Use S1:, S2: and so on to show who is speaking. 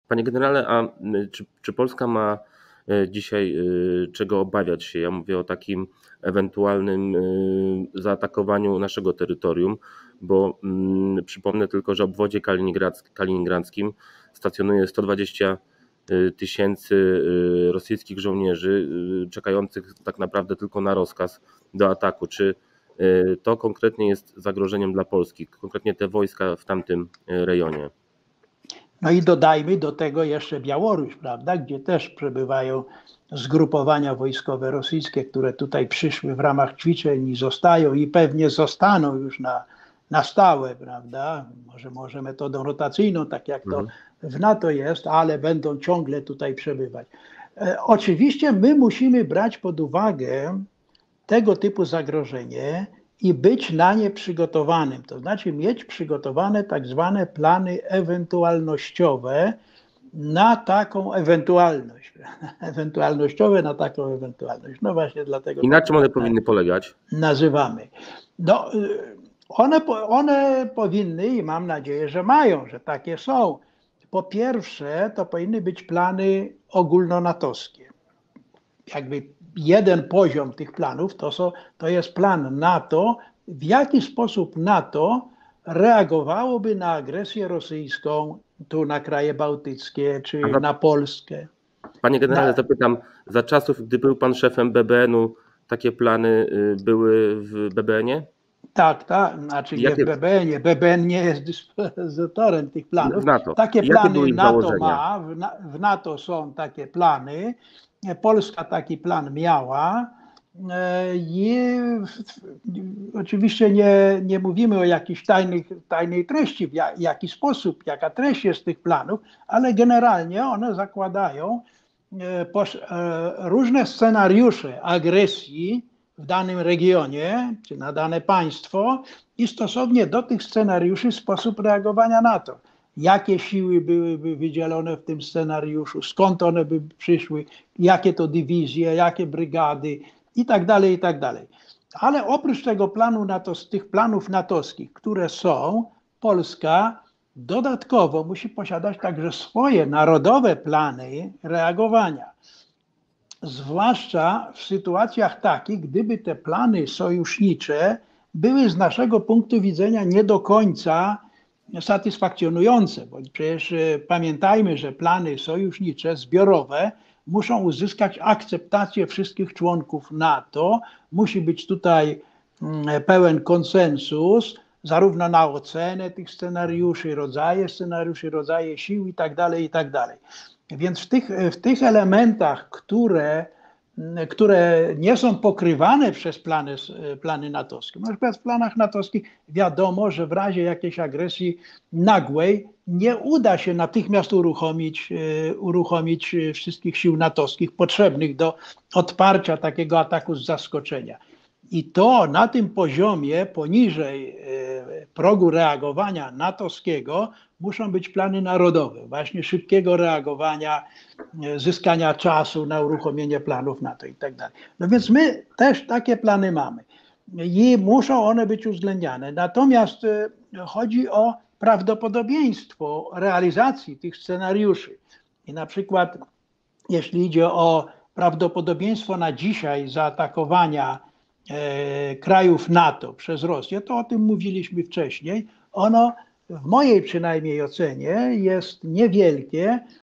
S1: Panie generale, a czy Polska ma dzisiaj czego obawiać się? Ja mówię o takim ewentualnym zaatakowaniu naszego terytorium, bo przypomnę tylko, że w obwodzie kaliningradzkim stacjonuje 120 tysięcy rosyjskich żołnierzy czekających tak naprawdę tylko na rozkaz do ataku. Czy to konkretnie jest zagrożeniem dla Polski, konkretnie te wojska w tamtym rejonie?
S2: No i dodajmy do tego jeszcze Białoruś, prawda, gdzie też przebywają zgrupowania wojskowe rosyjskie, które tutaj przyszły w ramach ćwiczeń i zostają i pewnie zostaną już na stałe, prawda, może metodą rotacyjną, tak jak to w NATO jest, ale będą ciągle tutaj przebywać. Oczywiście my musimy brać pod uwagę tego typu zagrożenie i być na nie przygotowanym, to znaczy mieć przygotowane tak zwane plany ewentualnościowe na taką ewentualność. Ewentualnościowe na taką ewentualność. No właśnie dlatego.
S1: I na czym one powinny polegać?
S2: Nazywamy. No, one powinny i mam nadzieję, że mają, że takie są. Po pierwsze, to powinny być plany ogólnonatowskie. Jakby jeden poziom tych planów to jest plan NATO, w jaki sposób NATO reagowałoby na agresję rosyjską tu na kraje bałtyckie czy na Polskę.
S1: Panie generale, zapytam, za czasów, gdy był pan szefem BBN-u, takie plany były w BBN-ie?
S2: Tak, znaczy nie w BBN-ie. BBN nie jest dyspozytorem tych planów.
S1: W NATO.
S2: Takie plany NATO ma, w NATO są takie plany. Polska taki plan miała i oczywiście nie mówimy o jakiejś tajnej treści, w jaki sposób, jaka treść jest tych planów, ale generalnie one zakładają różne scenariusze agresji w danym regionie czy na dane państwo i stosownie do tych scenariuszy sposób reagowania NATO. Jakie siły byłyby wydzielone w tym scenariuszu, skąd one by przyszły, jakie to dywizje, jakie brygady i tak dalej, i tak dalej. Ale oprócz tego planu tych planów natowskich, które są, Polska dodatkowo musi posiadać także swoje narodowe plany reagowania. Zwłaszcza w sytuacjach takich, gdyby te plany sojusznicze były z naszego punktu widzenia nie do końca satysfakcjonujące, bo przecież pamiętajmy, że plany sojusznicze, zbiorowe muszą uzyskać akceptację wszystkich członków NATO, musi być tutaj pełen konsensus, zarówno na ocenę tych scenariuszy, rodzaje sił i tak dalej, i tak dalej. Więc w tych elementach, które nie są pokrywane przez plany natowskie. Na przykład w planach natowskich wiadomo, że w razie jakiejś agresji nagłej nie uda się natychmiast uruchomić wszystkich sił natowskich potrzebnych do odparcia takiego ataku z zaskoczenia. I to na tym poziomie poniżej progu reagowania natowskiego muszą być plany narodowe, właśnie szybkiego reagowania, zyskania czasu na uruchomienie planów NATO i tak dalej. No więc my też takie plany mamy i muszą one być uwzględniane. Natomiast chodzi o prawdopodobieństwo realizacji tych scenariuszy. I na przykład jeśli idzie o prawdopodobieństwo na dzisiaj zaatakowania krajów NATO przez Rosję, to o tym mówiliśmy wcześniej. Ono w mojej przynajmniej ocenie jest niewielkie,